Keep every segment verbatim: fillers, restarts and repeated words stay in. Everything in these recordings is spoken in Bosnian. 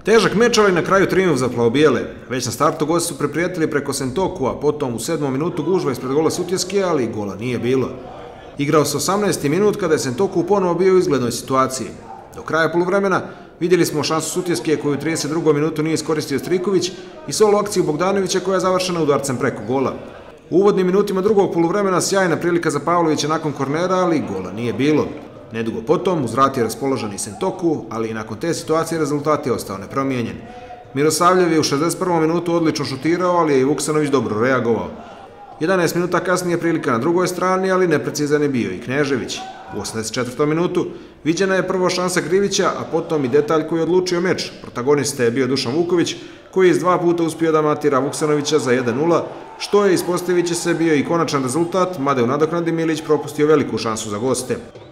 Težak meč, ali na kraju trijumf za plavobijele. Već na startu gosti su preprijetili preko Sentoku, a potom u sedmom minutu gužva ispred gola Sutjeske, ali gola nije bilo. Igrao se osamnaesti minut kada je Sentoku ponovo bio u izglednoj situaciji. Do kraja poluvremena vidjeli smo šansu Sutjeske koju u trideset drugom minutu nije iskoristio Striković i solo akciju Bogdanovića koja je završena udarcem preko gola. U uvodnim minutima drugog poluvremena sjajna prilika za Pavlovića nakon kornera, ali gola nije bilo. Nedugo potom uzvrat je raspoložen i Sentoku, ali i nakon te situacije rezultat je ostao nepromijenjen. Mirosavljev je u šezdeset prvom minutu odlično šutirao, ali je i Vuksanović dobro reagovao. jedanaest minuta kasnije prilika na drugoj strani, ali neprecizan je bio i Knežević. U osamdeset četvrtom minutu viđena je prvo šansa Krivića, a potom i detalj koji je odlučio meč. Protagonista je bio Dušan Vuković, koji je iz dva puta uspio da matira Vuksanovića za jedan nula, što je, ispostavit će se, bio i konačan rezultat, mada je u nadoknadi Milić propustio veliku šansu za goste.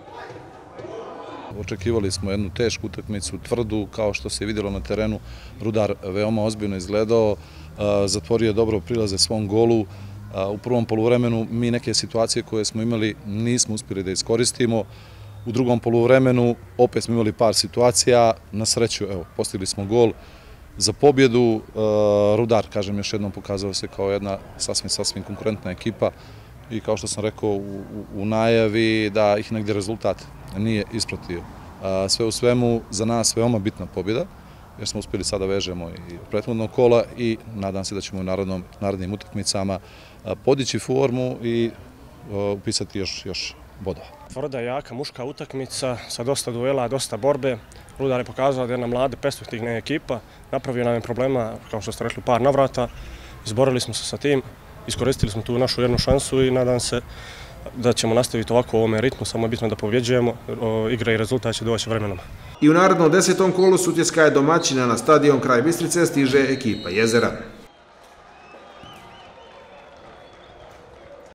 Očekivali smo jednu tešku utakmicu, tvrdu, kao što se vidjelo na terenu. Rudar veoma ozbiljno izgledao, zatvorio dobro prilaze svom golu. U prvom poluvremenu mi neke situacije koje smo imali nismo uspjeli da iskoristimo. U drugom poluvremenu opet smo imali par situacija. Na sreću, evo, postigli smo gol za pobjedu. Rudar, kažem, još jednom pokazao se kao jedna sasvim, sasvim konkurentna ekipa. I kao što sam rekao u, u, u najavi, da ih negdje rezultat nije ispratio. Sve u svemu, za nas veoma bitna pobjeda, jer smo uspjeli sada vežemo i prethodnog kola i nadam se da ćemo u narodnom, narednim utakmicama podići formu i upisati još, još bodova. Tvrda, jaka, muška utakmica sa dosta duela, dosta borbe. Rudar je pokazao da je jedna mlada, perspektivna ekipa, napravio nam je problema, kao što ste rekli, par navrata, izborili smo se sa tim. Iskoristili smo tu našu jednu šansu i nadam se da ćemo nastaviti ovako u ovome ritmu, samo je bitno da pobjeđujemo, igra i rezultat će doći vremenom. I u narednom desetom kolu Sutjeska je domaćina, na stadion kraj Bistrice stiže ekipa Jezera.